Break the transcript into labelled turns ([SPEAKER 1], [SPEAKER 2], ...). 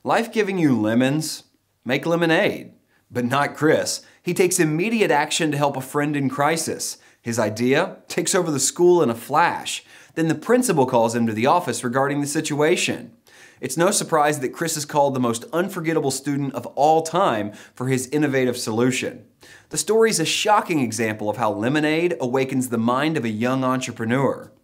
[SPEAKER 1] Life giving you lemons? Make lemonade. But not Chris. He takes immediate action to help a friend in crisis. His idea takes over the school in a flash. Then the principal calls him to the office regarding the situation. It's no surprise that Chris is called the most unforgettable student of all time for his innovative solution. The story is a shocking example of how lemonade awakens the mind of a young entrepreneur.